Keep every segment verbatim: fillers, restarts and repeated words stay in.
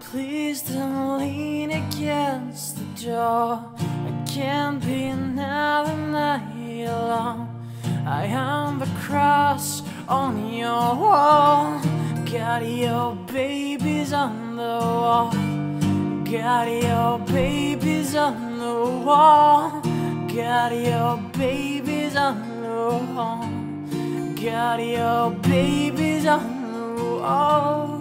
Please don't lean against the door. I can't be another night alone. I am the cross on your wall. Got your babies on the wall. Got your babies on the wall. Got your babies on the wall. Got your babies on the wall.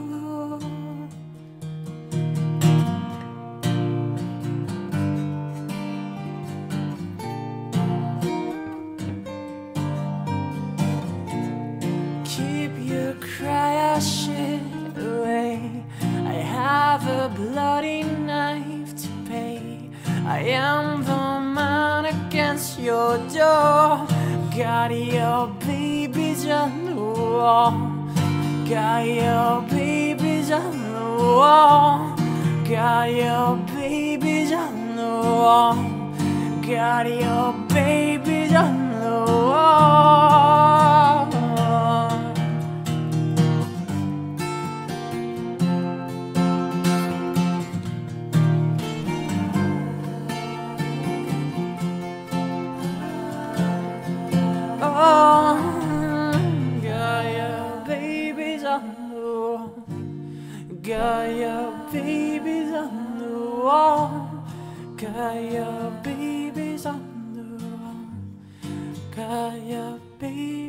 Keep your cry shit away. I have a bloody knife to pay. I am the man against your door. Got your babies on the wall. Got your babies on the wall. Got your babies on the wall. Got your babies on the wall. Oh, got your babies on the wall. Got your babies on the wall. Got your babies on the wall. Got your babies.